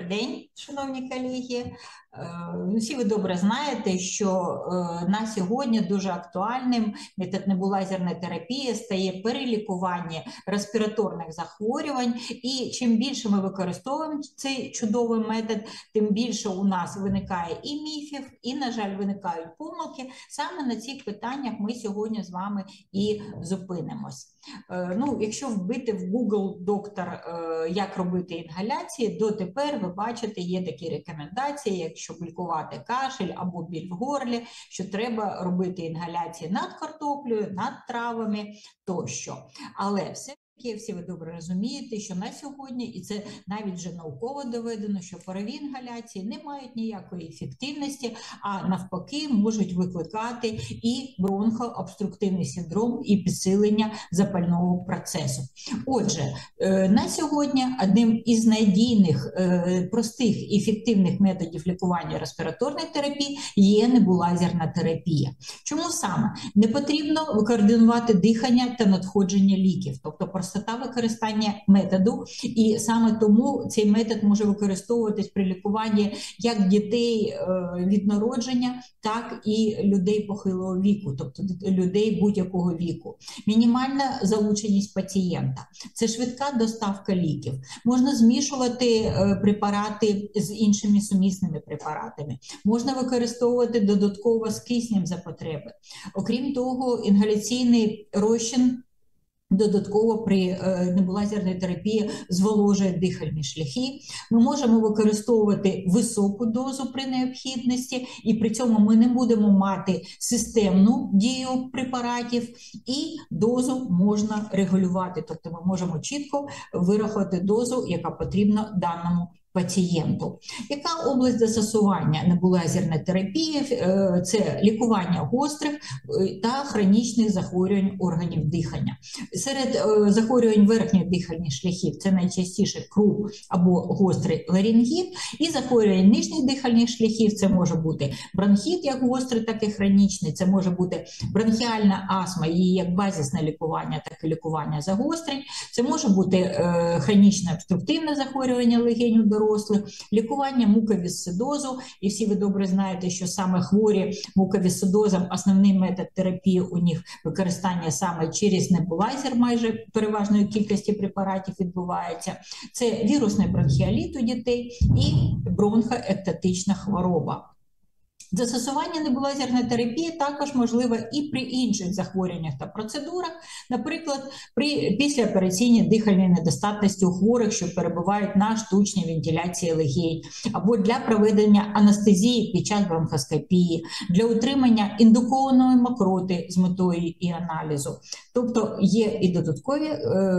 Добрий день, шановні колеги. Всі ви добре знаєте, що на сьогодні дуже актуальним метод небулайзерної терапії стає перелікування респіраторних захворювань. І чим більше ми використовуємо цей чудовий метод, тим більше у нас виникає і міфів, і, на жаль, виникають помилки. Саме на цих питаннях ми сьогодні з вами і зупинимось. Якщо вбити в Google доктор, як робити інгаляції, дотепер ви бачите, є такі рекомендації, якщо лікувати кашель або біль в горлі, що треба робити інгаляції над картоплею, над травами тощо. Але всі ви добре розумієте, що на сьогодні, і це навіть вже науково доведено, що парові інгаляції не мають ніякої ефективності, а навпаки можуть викликати і бронхообструктивний синдром, і підсилення запального процесу. Отже, на сьогодні одним із надійних, простих і ефективних методів лікування респіраторної терапії є небулайзерна терапія. Чому саме? Не потрібно координувати дихання та надходження ліків, тобто простота використання методу, і саме тому цей метод може використовуватись при лікуванні як дітей від народження, так і людей похилого віку, тобто людей будь-якого віку. Мінімальна залученість пацієнта – це швидка доставка ліків. Можна змішувати препарати з іншими сумісними препаратами. Можна використовувати додатково з киснем за потреби. Окрім того, інгаляційний розчин додатково при небулайзерній терапії зволожує дихальні шляхи. Ми можемо використовувати високу дозу при необхідності, і при цьому ми не будемо мати системну дію препаратів, і дозу можна регулювати. Тобто ми можемо чітко вирахувати дозу, яка потрібна даному пацієнту. Яка область застосування небулайзерної терапії? Це лікування гострих та хронічних захворювань органів дихання. Серед захворювань верхніх дихальних шляхів це найчастіше круп або гострий ларингіт, і захворювань нижніх дихальних шляхів це може бути бронхіт як гострий, так і хронічний, це може бути бронхіальна астма, її як базисне лікування, так і лікування загострень, це може бути хронічне обструктивне захворювання легенів дорослих, лікування муковісцидозу, і всі ви добре знаєте, що саме хворі муковісцидозом основний метод терапії у них використання саме через небулайзер, майже переважної кількості препаратів відбувається. Це вірусний бронхіаліт у дітей і бронхоектатична хвороба. Застосування небулайзерної терапії також можливе і при інших захворюваннях та процедурах, наприклад, при післяопераційній дихальній недостатності у хворих, що перебувають на штучній вентиляції легень, або для проведення анестезії під час бронхоскопії, для утримання індукованої мокроти з метою і аналізу. Тобто є і додаткові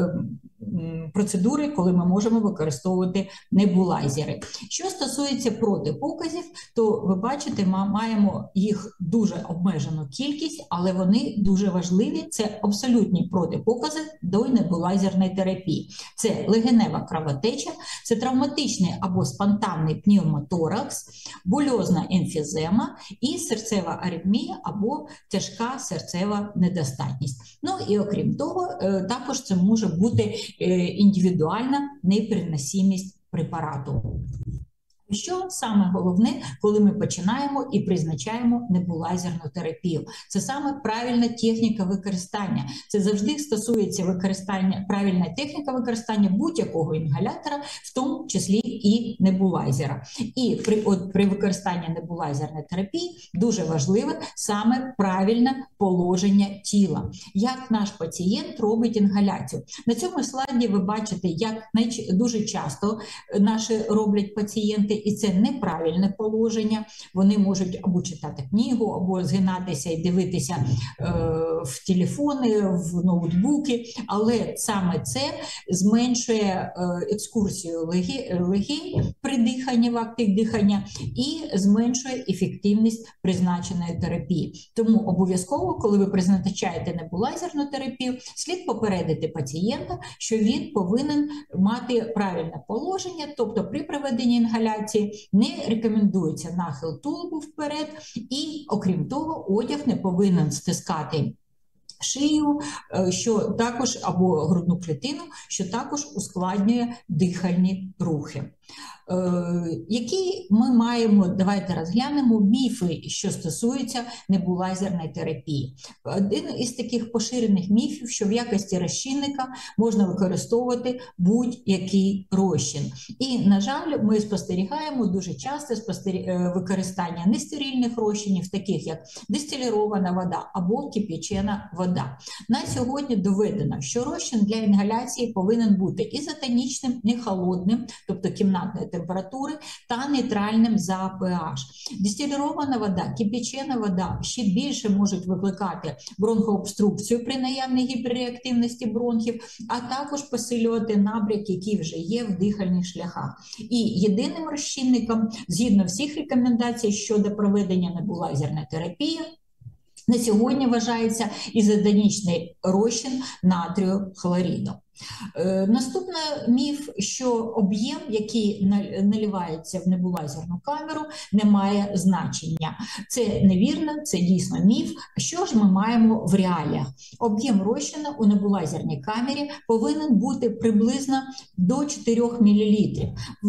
процедури, коли ми можемо використовувати небулайзери. Що стосується протипоказів, то ви бачите, ми маємо їх дуже обмежену кількість, але вони дуже важливі. Це абсолютні протипокази до небулайзерної терапії. Це легенева кровотеча, це травматичний або спонтанний пневмоторакс, бульозна емфізема і серцева аритмія або тяжка серцева недостатність. Ну і окрім того, також це може бути індивідуальна непереносимість препарату. Що саме головне, коли ми починаємо і призначаємо небулайзерну терапію? Це саме правильна техніка використання. Це завжди стосується використання, правильна техніка використання будь-якого інгалятора, в тому числі і небулайзера. І при використанні небулайзерної терапії дуже важливе саме правильне положення тіла. Як наш пацієнт робить інгаляцію. На цьому слайді ви бачите, як дуже часто наші роблять пацієнти, і це неправильне положення. Вони можуть або читати книгу, або згинатися і дивитися в телефони, в ноутбуки, але саме це зменшує екскурсію легень при диханні, в актах дихання, і зменшує ефективність призначеної терапії. Тому обов'язково, коли ви призначаєте небулайзерну терапію, слід попередити пацієнта, що він повинен мати правильне положення, тобто при проведенні інгаляції не рекомендується нахил тулубу вперед, і, окрім того, одяг не повинен стискати шию, що також, або грудну клітину, що також ускладнює дихальні рухи. Які ми маємо, давайте розглянемо міфи, що стосуються небулайзерної терапії. Один із таких поширених міфів, що в якості розчинника можна використовувати будь-який розчин. І, на жаль, ми спостерігаємо дуже часто використання нестерильних розчинів, таких як дистилірована вода або кип'ячена вода. На сьогодні доведено, що розчин для інгаляції повинен бути ізотонічним, не холодним, тобто кімнатної температури, та нейтральним за pH. Дистилірована вода, кип'ячена вода ще більше можуть викликати бронхообструкцію при наявній гіперреактивності бронхів, а також посилювати набряк, який вже є в дихальних шляхах. І єдиним розчинником, згідно всіх рекомендацій щодо проведення небулайзерної терапії, на сьогодні вважається ізотонічний розчин натрію хлоріду. Наступний міф, що об'єм, який наливається в небулайзерну камеру, не має значення. Це невірно, це дійсно міф. Що ж ми маємо в реаліях? Об'єм розчину у небулайзерній камері повинен бути приблизно до 4 мл.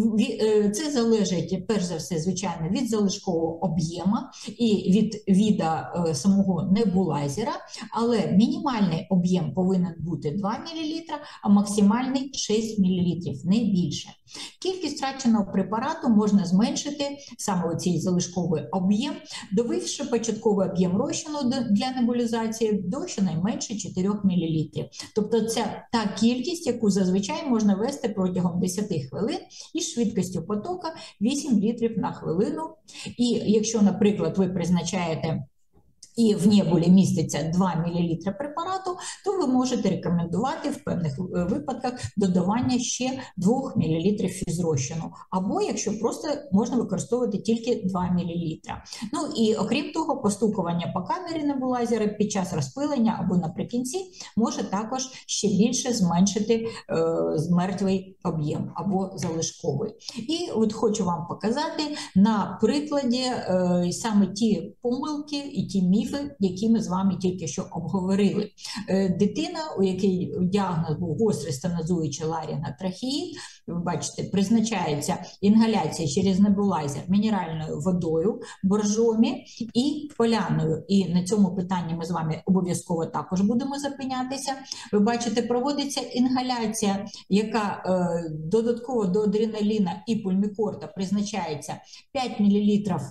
Це залежить, перш за все, звичайно, від залишкового об'єму і від віда самого небулайзера, але мінімальний об'єм повинен бути 2 мл, а максимальний 6 мл, не більше. Кількість втраченого препарату можна зменшити, саме цей залишковий об'єм, довівши початковий об'єм розчину для небулізації до щонайменше 4 мл. Тобто це та кількість, яку зазвичай можна вести протягом 10 хвилин із швидкістю потока 8 літрів на хвилину. І якщо, наприклад, ви призначаєте і в небулі міститься 2 мл препарату, то ви можете рекомендувати в певних випадках додавання ще 2 мл фізрозчину. Або, якщо просто можна використовувати тільки 2 мл. Ну і окрім того, постукування по камері небулайзера під час розпилення або наприкінці може також ще більше зменшити мертвий об'єм або залишковий. І от хочу вам показати на прикладі саме ті помилки і ті міфи, які ми з вами тільки що обговорили. Дитина, у якій діагноз був гострий стенозуючий ларінготрахеїт, ви бачите, призначається інгаляція через небулайзер мінеральною водою, боржомі і поляною. І на цьому питанні ми з вами обов'язково також будемо зупинятися. Ви бачите, проводиться інгаляція, яка додатково до адреналіна і пульмікорта призначається 5 мл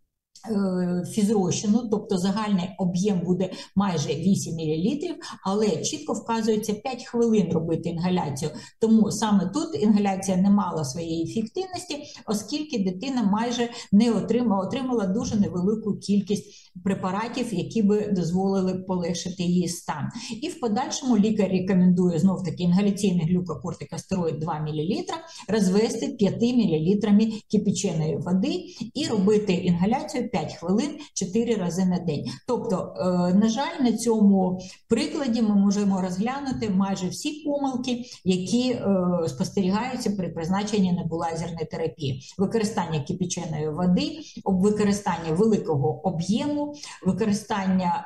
фізрозчину, тобто загальний об'єм буде майже 8 мл, але чітко вказується 5 хвилин робити інгаляцію. Тому саме тут інгаляція не мала своєї ефективності, оскільки дитина майже не отримала дуже невелику кількість препаратів, які би дозволили полегшити її стан. І в подальшому лікар рекомендує знов-таки інгаляційний глюкокортикостероїд 2 мл розвести 5 мл кипяченої води і робити інгаляцію 5 хвилин 4 рази на день. Тобто, на жаль, на цьому прикладі ми можемо розглянути майже всі помилки, які спостерігаються при призначенні небулайзерної терапії. Використання кипяченої води, використання великого об'єму, використання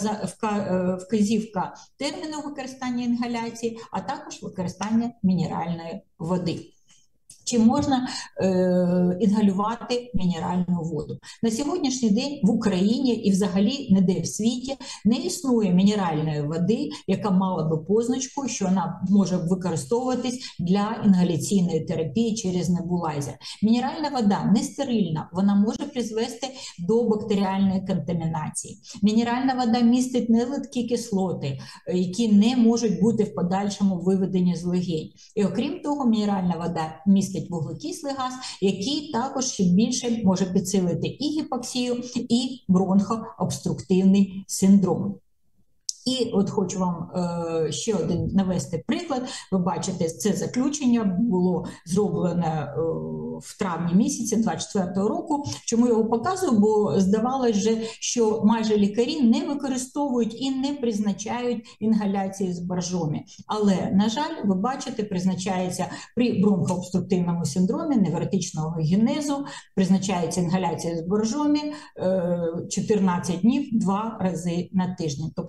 вказівка терміну використання інгаляції, а також використання мінеральної води. Чи можна інгалювати мінеральну воду? На сьогоднішній день в Україні і взагалі ніде в світі не існує мінеральної води, яка мала би позначку, що вона може використовуватись для інгаляційної терапії через небулайзер. Мінеральна вода не стерильна, вона може призвести до бактеріальної контамінації. Мінеральна вода містить нелегкі кислоти, які не можуть бути в подальшому виведені з легень. І окрім того, мінеральна вода містить вуглекислий газ, який також ще більше може підсилити і гіпоксію, і бронхообструктивний синдром. І от хочу вам ще один навести приклад. Ви бачите, це заключення було зроблено в травні місяці 2024 року. Чому я його показую? Бо здавалося вже, що майже лікарі не використовують і не призначають інгаляції з боржомі. Але, на жаль, ви бачите, призначається при бронхообструктивному синдромі невротичного генезу, призначається інгаляція з боржомі 14 днів 2 рази на тиждень. Тобто це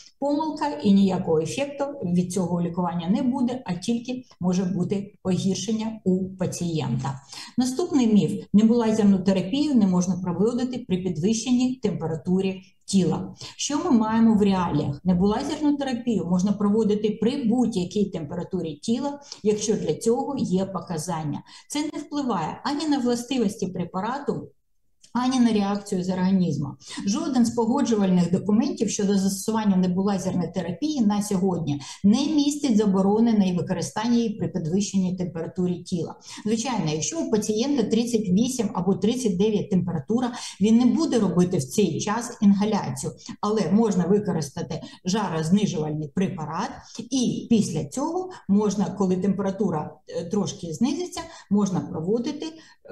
помилка і ніякого ефекту від цього лікування не буде, а тільки може бути погіршення у пацієнта. Наступний міф – небулайзерну терапію не можна проводити при підвищенні температурі тіла. Що ми маємо в реаліях? Небулайзерну терапію можна проводити при будь-якій температурі тіла, якщо для цього є показання. Це не впливає ані на властивості препарату, ані на реакцію з організму. Жоден з погоджувальних документів щодо застосування небулайзерної терапії на сьогодні не містить заборони на використання її при підвищенні температури тіла. Звичайно, якщо у пацієнта 38 або 39 температура, він не буде робити в цей час інгаляцію, але можна використати жарознижувальний препарат, і після цього можна, коли температура трошки знизиться, можна проводити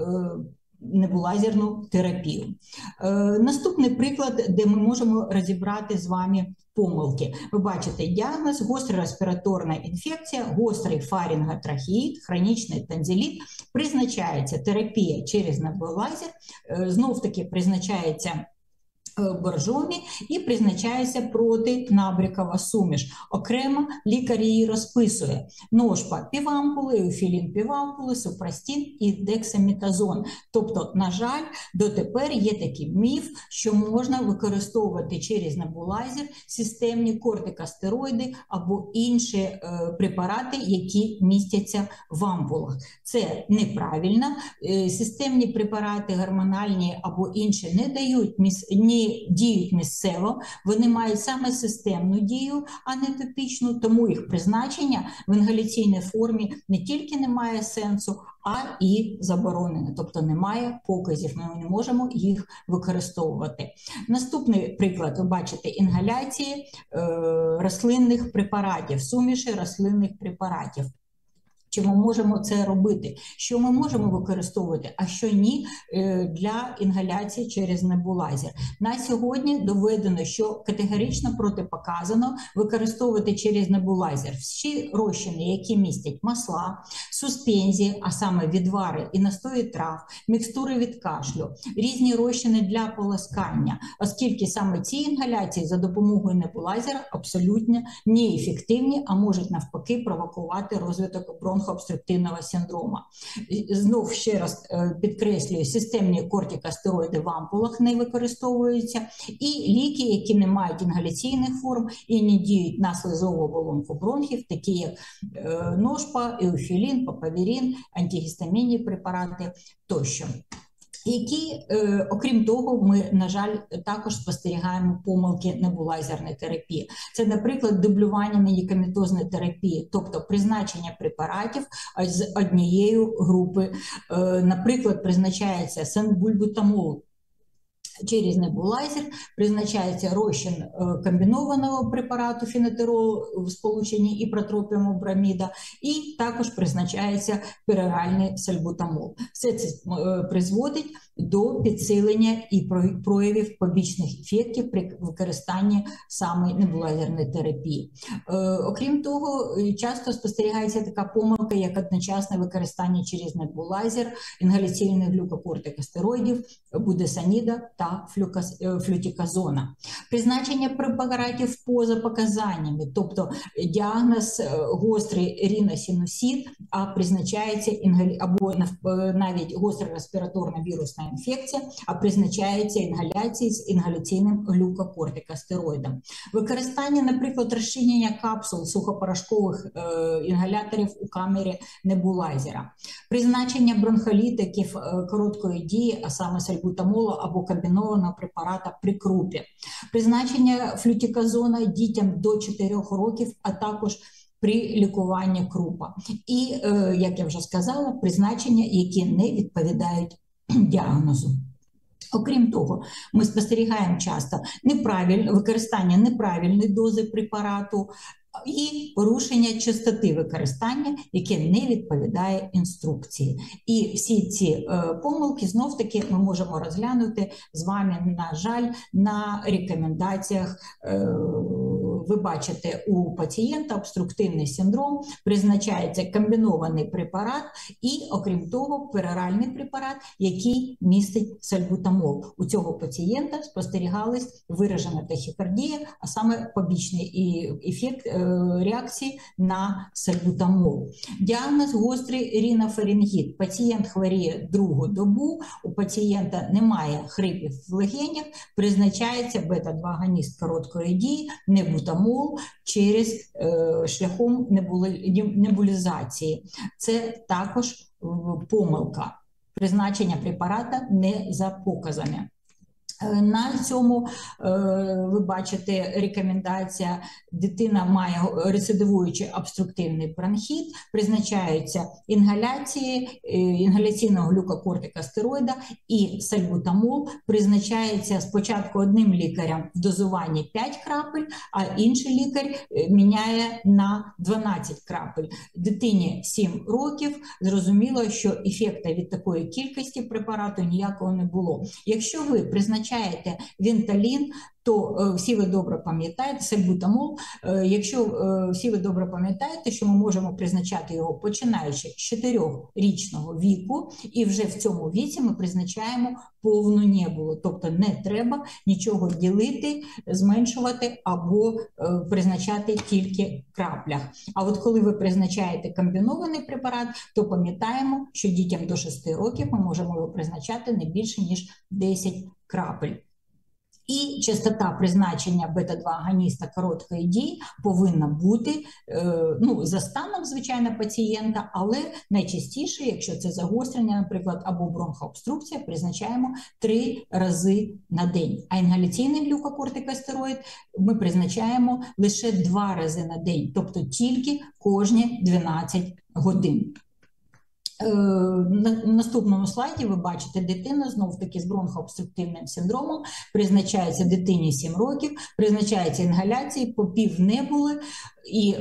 небулайзерну терапію. Наступний приклад, де ми можемо розібрати з вами помилки. Ви бачите діагноз: гостра респіраторна інфекція, гострий фарінготрахеїд, хронічний танзеліт. Призначається терапія через небулайзер, знов-таки призначається боржомі і призначається протинабрякова суміш. Окремо лікар її розписує: ношпа півампули, еуфілін півампули, супрастін і дексаметазон. Тобто, на жаль, дотепер є такий міф, що можна використовувати через небулайзер системні кортикостероїди або інші препарати, які містяться в ампулах. Це неправильно. Системні препарати, гормональні або інші, не діють місцево, вони мають саме системну дію, а не топічну, тому їх призначення в інгаляційній формі не тільки не має сенсу, а і заборонене, тобто немає показів, ми не можемо їх використовувати. Наступний приклад, ви бачите, інгаляції рослинних препаратів, суміші рослинних препаратів. Чи ми можемо це робити? Що ми можемо використовувати, а що ні для інгаляції через небулайзер? На сьогодні доведено, що категорично протипоказано використовувати через небулайзер всі розчини, які містять масла, суспензії, а саме відвари і настої трав, мікстури від кашлю, різні розчини для полоскання, оскільки саме ці інгаляції за допомогою небулайзера абсолютно неефективні, а можуть навпаки провокувати розвиток бронхообструктивного синдрому. Знов ще раз підкреслюю, системні кортикостероїди в ампулах не використовуються, і ліки, які не мають інгаляційних форм і не діють на слизову оболонку бронхів, такі як ношпа, еуфілін, папаверин, антигістамінні препарати тощо. Які, окрім того, ми, на жаль, також спостерігаємо помилки небулайзерної терапії. Це, наприклад, дублювання медикаментозної терапії, тобто призначення препаратів з однієї групи. Наприклад, призначається сенбульбутамол через небулайзер, призначається розчин комбінованого препарату фенотерол в сполученні іпротропіуму броміда, і також призначається пероральний сальбутамол. Все це призводить до підсилення і проявів побічних ефектів при використанні саме небулайзерної терапії. Окрім того, часто спостерігається така помилка, як одночасне використання через небулайзер інгаляційних глюкокортикостероїдів, будесоніда та флютиказона. Призначення препаратів поза показаннями, тобто діагноз гострий риносинусит, а призначається або навіть гостра респіраторна вірусна інфекція, а призначається інгаляція з інгаляційним глюкокортикостероїдом. Використання, наприклад, розчинення капсул сухопорошкових інгаляторів у камері небулайзера. Призначення бронхолітиків короткої дії, а саме сальбутамолу або комбінованого препарата при крупі. Призначення флютиказона дітям до 4 років, а також при лікуванні крупа. І, як я вже сказала, призначення, які не відповідають діагнозу. Окрім того, ми спостерігаємо часто використання неправильної дози препарату і порушення частоти використання, яке не відповідає інструкції. І всі ці помилки, знов-таки, ми можемо розглянути з вами, на жаль, на рекомендаціях ви бачите, у пацієнта обструктивний синдром, призначається комбінований препарат і, окрім того, пероральний препарат, який містить сальбутамол. У цього пацієнта спостерігалась виражена тахікардія, а саме побічний ефект реакції на сальбутамол. Діагноз – гострий рінофарингіт. Пацієнт хворіє другу добу, у пацієнта немає хрипів в легенях, призначається бета-2-агоніст короткої дії, небутамол, через шляхом небулізації. Це також помилка. Призначення препарата не за показами. На цьому ви бачите рекомендація: дитина має рецидивуючий обструктивний бронхіт, призначаються інгаляції, інгаляційного глюкокортикостероїда і сальбутамол призначається спочатку одним лікарем в дозуванні 5 крапель, а інший лікар міняє на 12 крапель. Дитині 7 років, зрозуміло, що ефекту від такої кількості препарату ніякого не було. Якщо ви призначаєте Венталін, то всі ви добре пам'ятаєте, сальбутамол, якщо всі ви добре пам'ятаєте, що ми можемо призначати його починаючи з 4-річного віку, і вже в цьому віці ми призначаємо повну небулу, тобто не треба нічого ділити, зменшувати або призначати тільки в краплях. А от коли ви призначаєте комбінований препарат, то пам'ятаємо, що дітям до 6 років ми можемо його призначати не більше, ніж 10 крапель. І частота призначення бета-2-агоніста короткої дії повинна бути, за станом, звичайно, пацієнта, але найчастіше, якщо це загострення, наприклад, або бронхообструкція, призначаємо 3 рази на день. А інгаляційний глюкокортикостероїд ми призначаємо лише 2 рази на день, тобто тільки кожні 12 годин. На наступному слайді ви бачите дитину, знов-таки з бронхообструктивним синдромом, призначається дитині 7 років, призначається інгаляції по півнебули і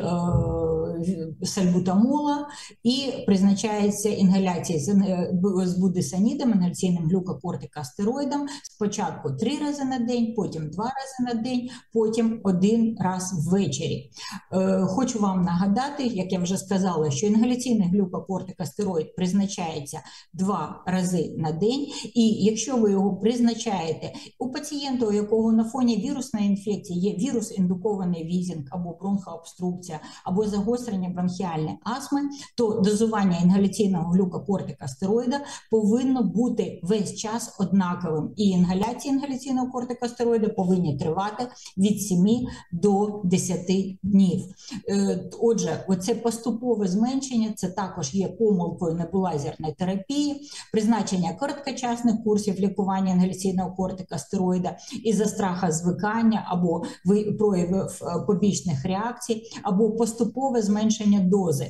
сальбутамола, і призначається інгаляція з будесонідом, інгаляційним глюкокортикостероїдом, спочатку 3 рази на день, потім 2 рази на день, потім 1 раз ввечері. Хочу вам нагадати, як я вже сказала, що інгаляційний глюкокортикостероїд призначається 2 рази на день, і якщо ви його призначаєте у пацієнта, у якого на фоні вірусної інфекції є вірус-індукований візінг або бронхообструкція, або загострення бронхіальної астми, то дозування інгаляційного глюкокортикостероїда повинно бути весь час однаковим. І інгаляції інгаляційного кортикостероїда повинні тривати від 7 до 10 днів. Отже, оце поступове зменшення, це також є помилкою небулайзерної терапії, призначення короткочасних курсів лікування інгаляційного кортикостероїда із-за страха звикання або проявів побічних реакцій, або поступове зменшення дози.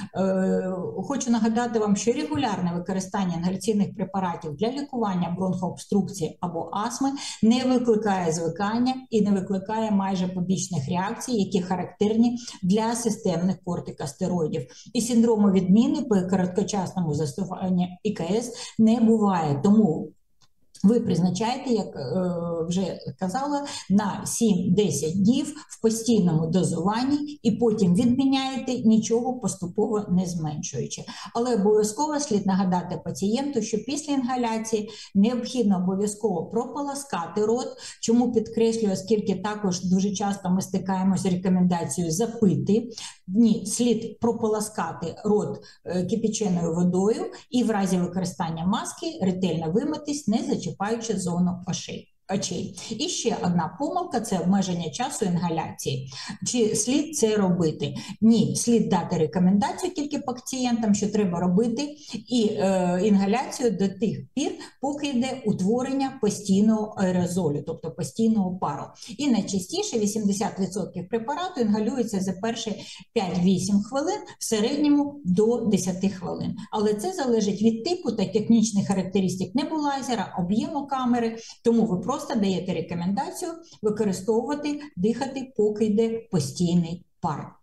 Хочу нагадати вам, що регулярне використання інгаляційних препаратів для лікування бронхообструкції або астми не викликає звикання і не викликає майже побічних реакцій, які характерні для системних кортикостероїдів. І синдрому відміни при короткочасному застосуванні ІКС не буває. Тому ви призначаєте, як вже казала, на 7-10 днів в постійному дозуванні і потім відміняєте, нічого поступово не зменшуючи. Але обов'язково слід нагадати пацієнту, що після інгаляції необхідно обов'язково прополоскати рот. Чому підкреслюю, оскільки також дуже часто ми стикаємося з рекомендацією запити. Ні, слід прополоскати рот кипяченою водою і в разі використання маски ретельно вимитись, не зачіпаючи зону очей. І ще одна помилка – це обмеження часу інгаляції. Чи слід це робити? Ні, слід дати рекомендацію тільки пацієнтам, що треба робити інгаляцію до тих пір, поки йде утворення постійного аерозолю, тобто постійного пару. І найчастіше 80% препарату інгалюється за перші 5-8 хвилин, в середньому до 10 хвилин. Але це залежить від типу та технічних характеристик небулайзера, об'єму камери, тому ви просто даєте рекомендацію використовувати, дихати, поки йде постійний пар.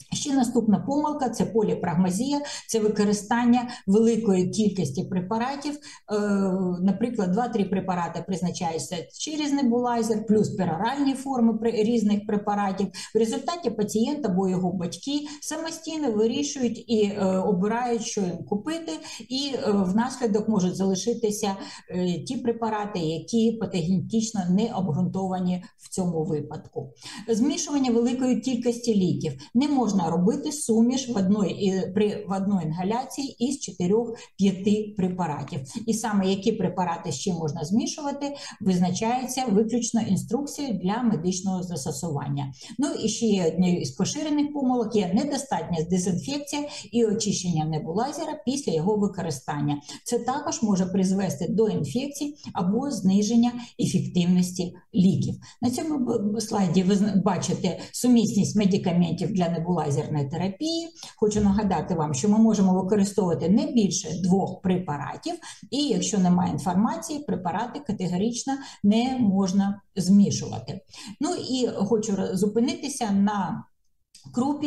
Ще наступна помилка – це поліпрагмазія, це використання великої кількості препаратів. Наприклад, 2-3 препарати призначаються через небулайзер, плюс пероральні форми різних препаратів. В результаті пацієнт або його батьки самостійно вирішують і обирають, що їм купити, і внаслідок можуть залишитися ті препарати, які патогенетично не обґрунтовані в цьому випадку. Змішування великої кількості ліків. Не можна робити суміш в одній інгаляції із 4-5 препаратів. І саме які препарати з чим можна змішувати, визначається виключно інструкцією для медичного застосування. Ну і ще однією з поширених помилок є недостатня дезінфекція і очищення небулайзера після його використання. Це також може призвести до інфекцій або зниження ефективності ліків. На цьому слайді ви бачите сумісність медикаментів для небулайзерної терапії. Хочу нагадати вам, що ми можемо використовувати не більше 2 препаратів, і якщо немає інформації, препарати категорично не можна змішувати. Ну і хочу зупинитися на крупі.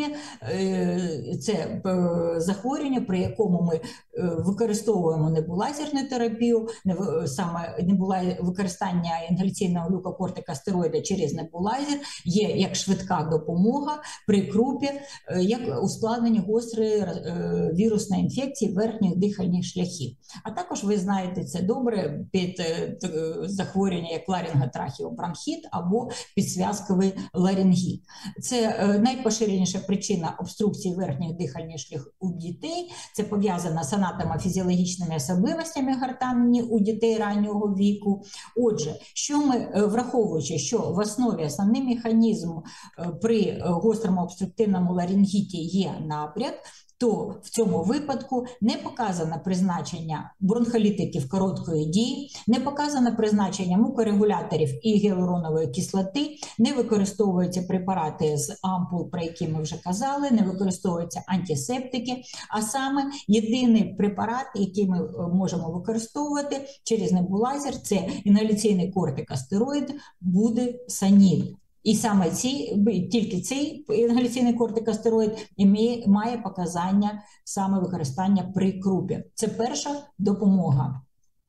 Це захворювання, при якому ми використовуємо небулайзерну терапію, саме використання інгаляційного глюкокортикостероїда через небулайзер є як швидка допомога при крупі, як ускладнення гострої вірусної інфекції верхніх дихальних шляхів. А також ви знаєте це добре під захворювання як ларинготрахеобронхіт або підзв'язковий ларингіт. Це найпоширеніша причина обструкції верхніх дихальних шляхів у дітей. Це пов'язано з анатомофізіологічними особливостями гортані у дітей раннього віку. Отже, що ми, враховуючи, що в основі основний механізм при гострому обструктивному ларингіті є напряг, то в цьому випадку не показано призначення бронхолітиків короткої дії, не показано призначення мукорегуляторів і гіалуронової кислоти, не використовуються препарати з ампул, про які ми вже казали, не використовуються антисептики, а саме єдиний препарат, який ми можемо використовувати через небулайзер, це інгаляційний кортикостероїд будесонід. І саме тільки цей інгаляційний кортикостероїд має показання саме використання при крупі. Це перша допомога.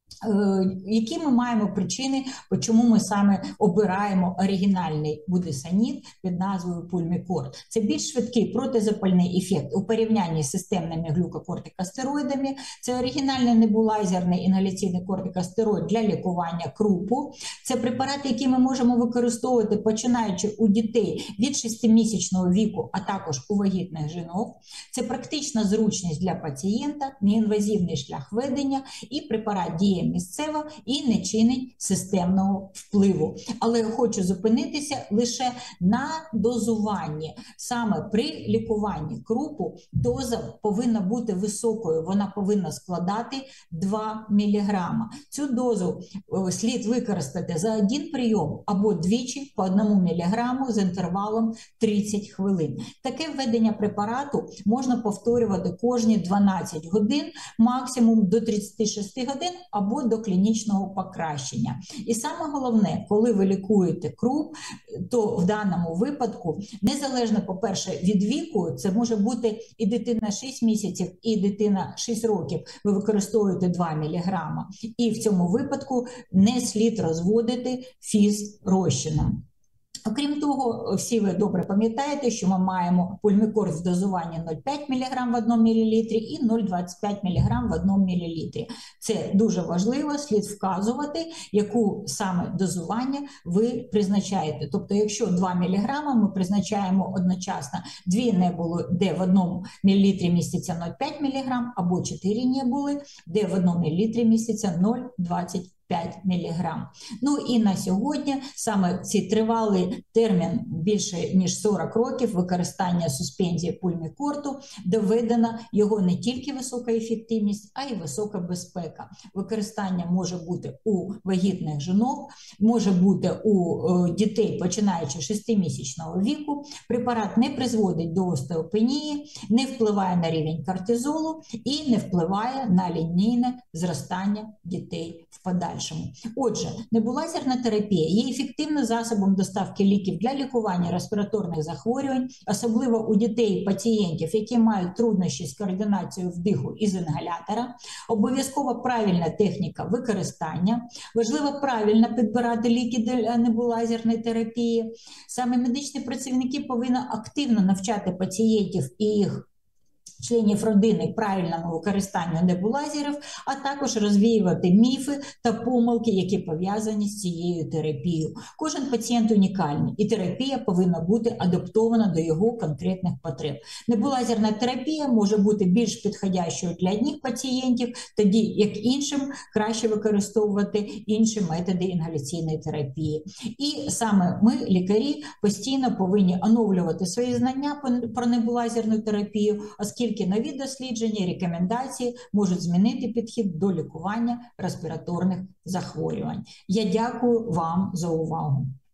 Які ми маємо причини, чому ми саме обираємо оригінальний будесонід під назвою Пульмікорт? Це більш швидкий протизапальний ефект у порівнянні з системними глюкокортикостероїдами. Це оригінальний небулайзерний інгаляційний кортикостероїд для лікування крупу. Це препарати, які ми можемо використовувати, починаючи у дітей від 6-місячного віку, а також у вагітних жінок. Це практична зручність для пацієнта, неінвазивний шлях ведення і препарат діє місцево і не чинить системного впливу. Але хочу зупинитися лише на дозуванні. Саме при лікуванні крупу доза повинна бути високою, вона повинна складати 2 мг. Цю дозу слід використати за один прийом або двічі по 1 мг з інтервалом 30 хвилин. Таке введення препарату можна повторювати кожні 12 годин, максимум до 36 годин або до клінічного покращення. І саме головне, коли ви лікуєте круп, то в даному випадку, незалежно, по-перше, від віку, це може бути і дитина 6 місяців, і дитина 6 років, ви використовуєте 2 мг. І в цьому випадку не слід розводити фізрозчином. Окрім того, всі ви добре пам'ятаєте, що ми маємо Пульмікорт в дозуванні 0,5 мг в 1 мл і 0,25 мг в 1 мл. Це дуже важливо, слід вказувати, яку саме дозування ви призначаєте. Тобто, якщо 2 мг, ми призначаємо одночасно 2 небули, де в 1 мл міститься 0,5 мг, або 4 небули, де в 1 мл міститься 0,25 мг. Ну і на сьогодні саме цей тривалий термін більше ніж 40 років використання суспензії Пульмікорту доведено його не тільки висока ефективність, а й висока безпека. Використання може бути у вагітних жінок, може бути у дітей, починаючи з 6-місячного віку. Препарат не призводить до остеопенії, не впливає на рівень кортизолу і не впливає на лінійне зростання дітей в подальшому. подальшому. Отже, небулайзерна терапія є ефективним засобом доставки ліків для лікування респіраторних захворювань, особливо у дітей, пацієнтів, які мають труднощі з координацією вдиху із інгалятора. Обов'язково правильна техніка використання. Важливо правильно підбирати ліки для небулайзерної терапії. Саме медичні працівники повинні активно навчати пацієнтів і їх членів родини правильному використанню небулайзерів, а також розвіювати міфи та помилки, які пов'язані з цією терапією. Кожен пацієнт унікальний, і терапія повинна бути адаптована до його конкретних потреб. Небулайзерна терапія може бути більш підходящою для одних пацієнтів, тоді як іншим краще використовувати інші методи інгаляційної терапії. І саме ми, лікарі, постійно повинні оновлювати свої знання про небулайзерну терапію, оскільки нові дослідження і рекомендації можуть змінити підхід до лікування респіраторних захворювань. Я дякую вам за увагу.